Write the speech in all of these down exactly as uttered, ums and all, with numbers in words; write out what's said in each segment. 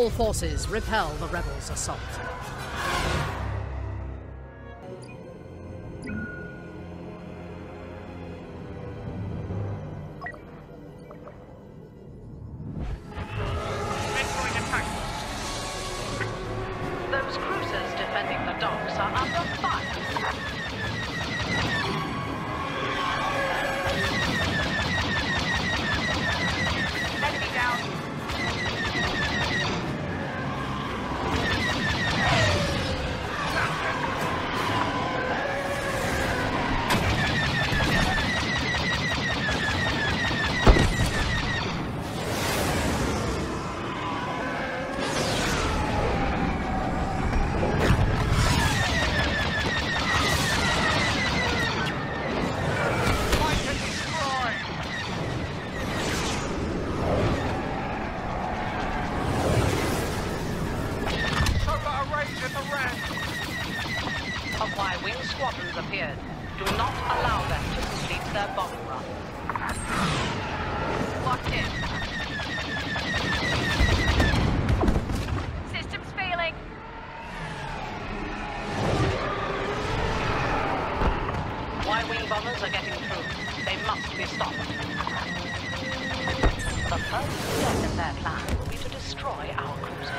All forces repel the rebels' assault. Those cruisers defending the docks are under fire. Enemy down. Y-wing squadrons appeared. Do not allow them to complete their bombing run. Locked in. Systems failing. Y-wing bombers are getting through. They must be stopped. The first step in their plan will be to destroy our cruisers.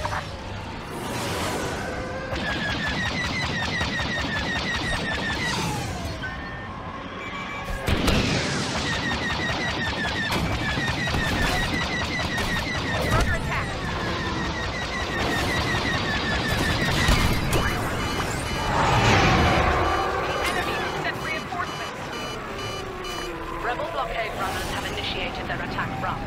Rebel blockade runners have initiated their attack run.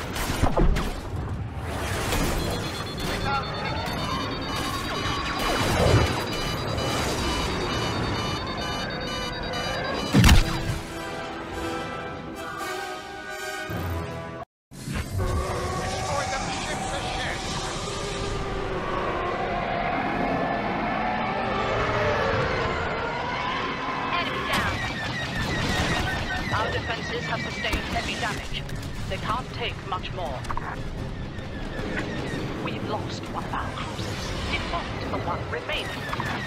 Our defenses have sustained heavy damage. They can't take much more. We've lost one of our cruisers. Defend the one remaining.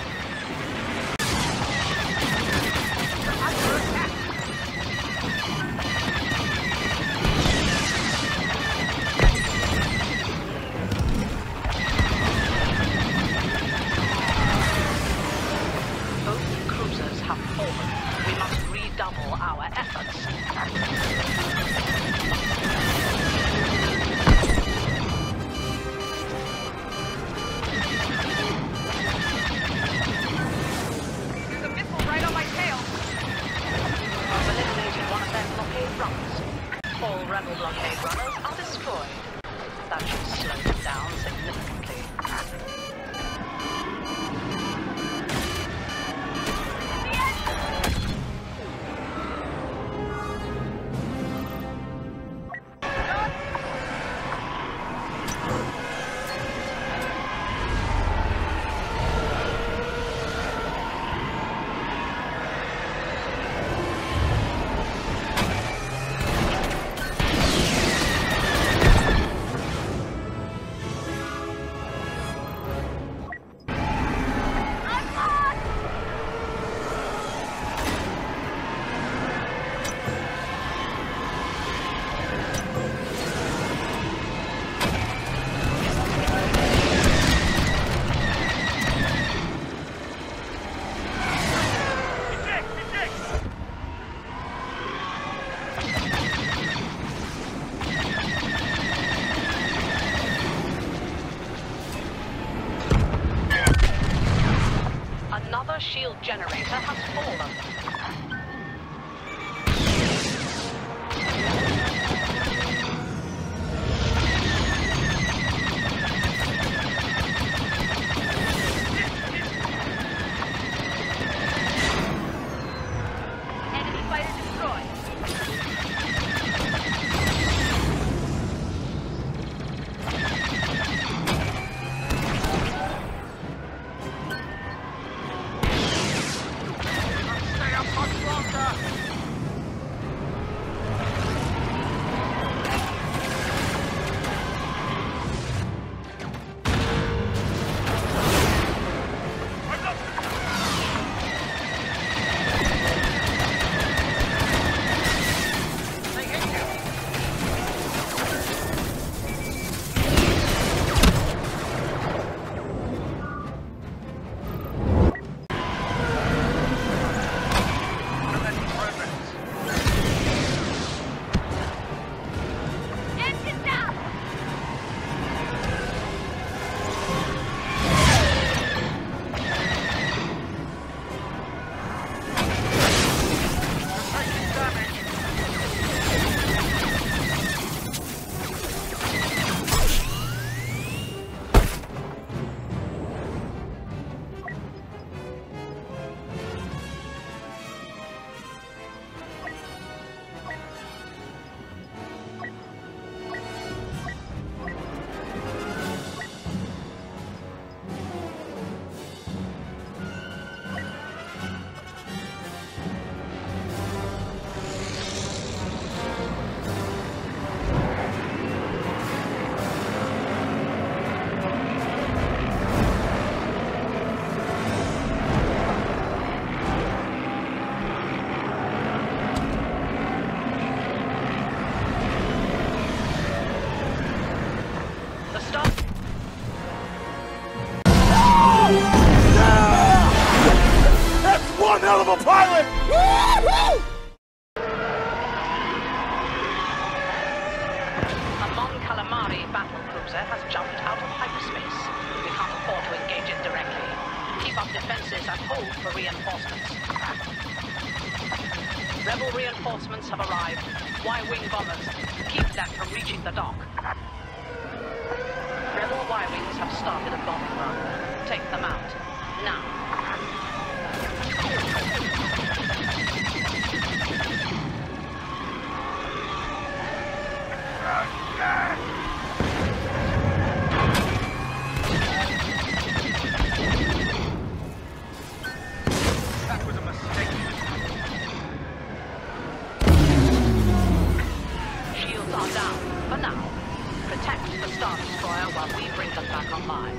Under attack. Both cruisers have fallen. We must redouble our efforts. There's a missile right on my tail. I've eliminated one of their blockade runners. All rebel blockade runners are destroyed. That should slow them down significantly. Another shield generator has fallen. Enemy fighter destroyed. Stay up. one hell of a pilot! Woo-hoo! A Mon Calamari battlecruiser has jumped out of hyperspace. We can't afford to engage it directly. Keep up defenses and hold for reinforcements. Rebel reinforcements have arrived. Y-wing bombers. Keep them from reaching the dock. Rebel Y-wings have started a bombing run. Take them out. Now. That was a mistake. Shields are down, for now. Protect the Star Destroyer while we bring them back online.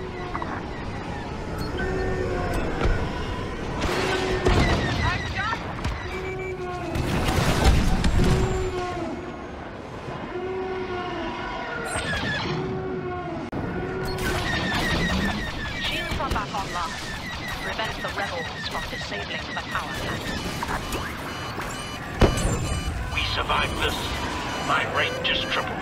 Shields are back online. Prevent the rebels from disabling the power tanks. We survived this. My rate just tripled.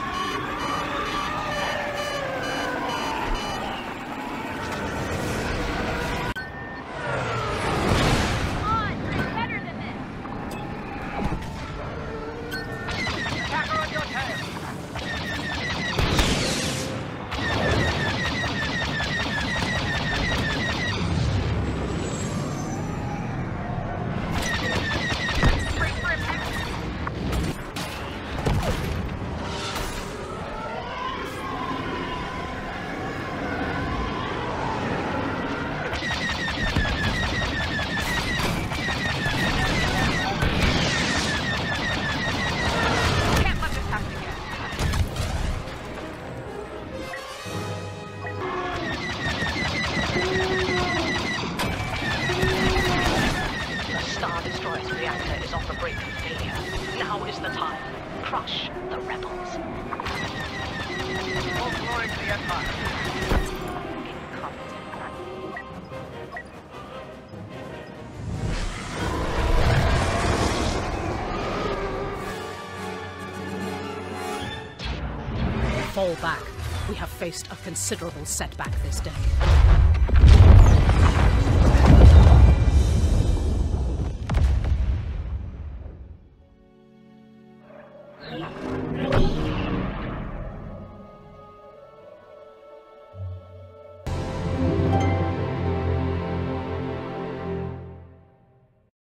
Fall back. We have faced a considerable setback this day.